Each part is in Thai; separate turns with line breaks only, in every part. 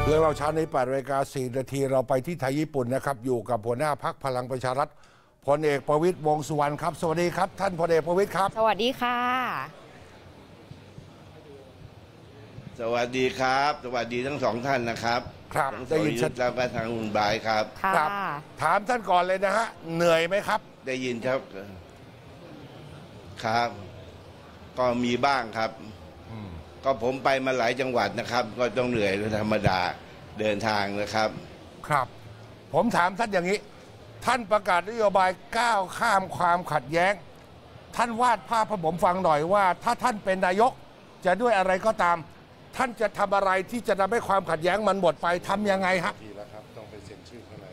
เรื่องเราเช้าใน8 นาฬิกา 4 นาทีเราไปที่ไทยญี่ปุ่นนะครับอยู่กับหัวหน้าพรรคพลังประชารัฐพลเอกประวิตรวงษ์สุวรรณครับสวัสดีครับท่านพลเอกประวิตรครับ
สวัสดีค่ะ
สวัสดีครับสวัสดีทั้งสองท่านนะครับ
ครับ
ได้ยินชัดแล้วก็ทางคุณบายครับ
ครับถามท่านก่อนเลยนะฮะเหนื่อยไหมครับ
ได้ยินครับครับก็มีบ้างครับก็ผมไปมาหลายจังหวัดนะครับก็ต้องเหนื่อยเป็นธรรมดาเดินทางนะครับ
ครับผมถามท่านอย่างนี้ท่านประกาศนโยบายก้าวข้ามความขัดแย้งท่านวาดภาพให้ผมฟังหน่อยว่าถ้าท่านเป็นนายกจะด้วยอะไรก็ตามท่านจะทำอะไรที่จะทำให้ความขัดแย้งมันหมดไปทำยังไงฮะ
ต้องไปเซ็นชื่อข้างใน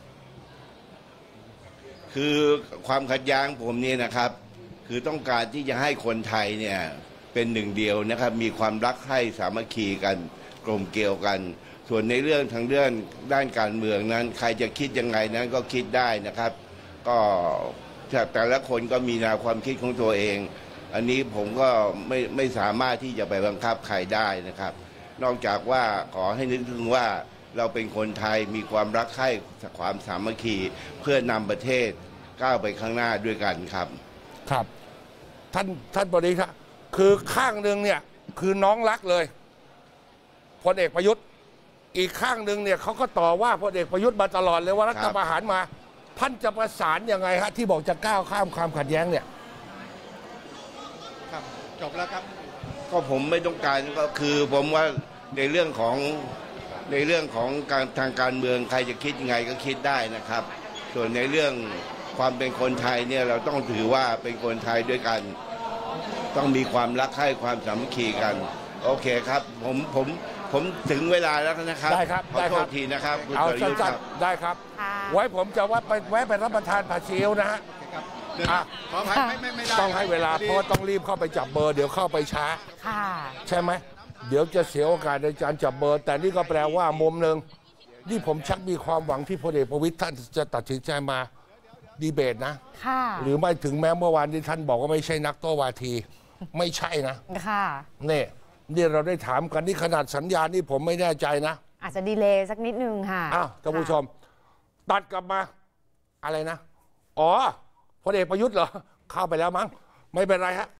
คือความขัดแย้งผมนี่นะครับคือต้องการที่จะให้คนไทยเนี่ยเป็นหนึ่งเดียวนะครับมีความรักใคร่สามัคคีกันกลมเกลียวกันส่วนในเรื่องทางเรื่องด้านการเมืองนั้นใครจะคิดยังไงนั้นก็คิดได้นะครับก็แต่ละคนก็มีแนวความคิดของตัวเองอันนี้ผมก็ไม่สามารถที่จะไปบังคับใครได้นะครับนอกจากว่าขอให้นึกถึงว่าเราเป็นคนไทยมีความรักใคร่ความสามัคคีเพื่อนำประเทศก้าวไปข้างหน้าด้วยกันครับ
ครับท่านบดีครับคือข้างหนึ่งเนี่ยคือน้องรักเลยพลเอกประยุทธ์อีกข้างหนึ่งเนี่ยเขาก็ต่อว่าพลเอกประยุทธ์มาตลอดเลยว่ารัฐประหารมาท่านจะประสานยังไงฮะที่บอกจะก้าวข้ามความขัดแย้งเนี่ย
ครับจบแล้วครับ
ก็ผมไม่ต้องการก็คือผมว่าในเรื่องของการทางการเมืองใครจะคิดยังไงก็คิดได้นะครับส่วนในเรื่องความเป็นคนไทยเนี่ยเราต้องถือว่าเป็นคนไทยด้วยกันต้องมีความรักใคร่ความสามัคคีกันโอเคครับผมถึงเวลาแล้วนะครับ
ได้ครับ
ขอโทษทีนะครับ
เอาสั้นๆได้ครับไว้ผมจะว่าไปแวะไปรับประทานผัดซีอิ๊วนะฮะ
ขออภัยไม่ได้
ต้องให้เวลาเพราะต้องรีบเข้าไปจับเบอร์เดี๋ยวเข้าไปช้าใช่ไหมเดี๋ยวจะเสียโอกาสในการจับเบอร์แต่นี่ก็แปลว่ามุมหนึ่งนี่ผมชักมีความหวังที่พลเอกประวิตรท่านจะตัดสินใจมาดีเบตนะหรือไม่ถึงแม้เมื่อวานที่ท่านบอกว่าไม่ใช่นักโต้วาทีไม่ใช่นะนี่เราได้ถามกันนี่ขนาดสัญญาณนี่ผมไม่แน่ใจนะ
อาจจะดีเลย์สักนิดนึงค่ะ
ท่านผู้ชมตัดกลับมาอะไรนะอ๋อพลเอกประยุทธ์เหรอเข้าไปแล้วมั้งไม่เป็นไรฮะ